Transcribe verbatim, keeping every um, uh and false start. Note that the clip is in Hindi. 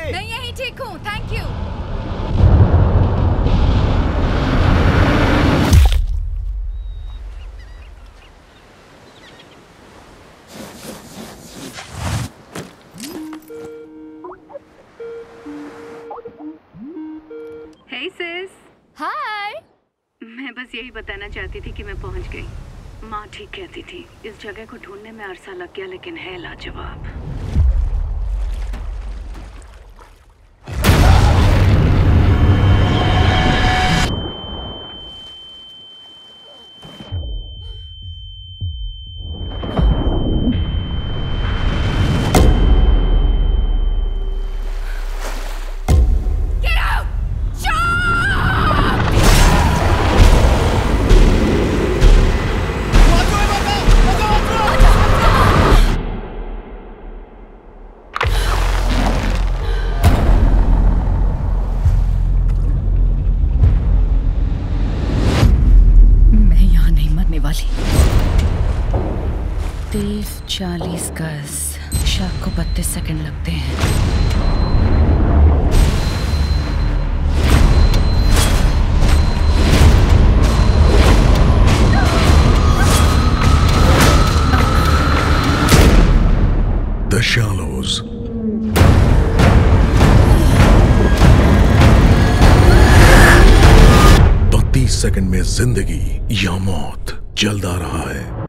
मैं यहीं ठीक हूँ, thank you. Hey sis. Hi. मैं बस यही बताना चाहती थी कि मैं पहुंच गई। माँ ठीक कहती थी, इस जगह को ढूंढने में अरसा लग गया, लेकिन है लाजवाब। तीस चालीस गज, शाख को बत्तीस सेकंड लगते हैं। The Shallows. बत्तीस सेकंड में जिंदगी या मौत, जल्द आ रहा है।